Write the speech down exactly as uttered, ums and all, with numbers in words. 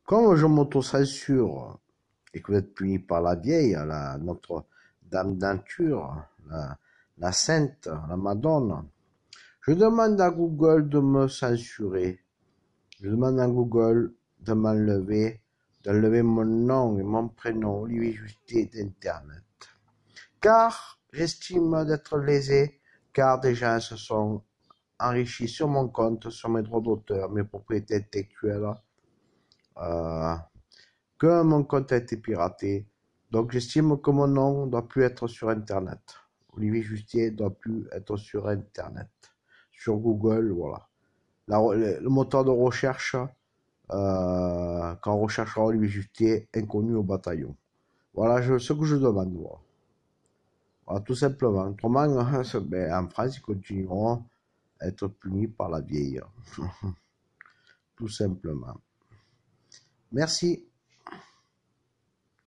Comme je m'auto-censure et que vous êtes puni par la vieille, la, notre Dame d'Anture, la, la Sainte, la Madone, je demande à Google de me censurer. Je demande à Google de m'enlever, d'enlever mon nom et mon prénom, Olivier Justier d'Internet. Car j'estime d'être lésé, car des gens se sont enrichis sur mon compte, sur mes droits d'auteur, mes propriétés intellectuelles, euh, que mon compte a été piraté. Donc j'estime que mon nom ne doit plus être sur Internet. Olivier Justier ne doit plus être sur Internet. Sur Google, voilà. La, le, le moteur de recherche, euh, quand on recherchera Olivier Justier, inconnu au bataillon. Voilà je, ce que je demande. Voilà. Voilà, tout simplement. Autrement, ben, en France, ils continueront à être punis par la vieille. Tout simplement. Merci.